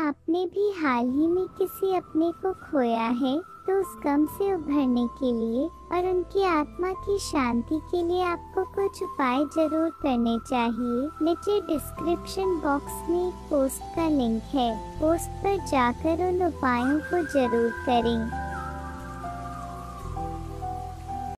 आपने भी हाल ही में किसी अपने को खोया है तो उस गम से उभरने के लिए और उनकी आत्मा की शांति के लिए आपको कुछ उपाय जरूर करने चाहिए। नीचे डिस्क्रिप्शन बॉक्स में एक पोस्ट का लिंक है, पोस्ट पर जाकर उन उपायों को जरूर करें।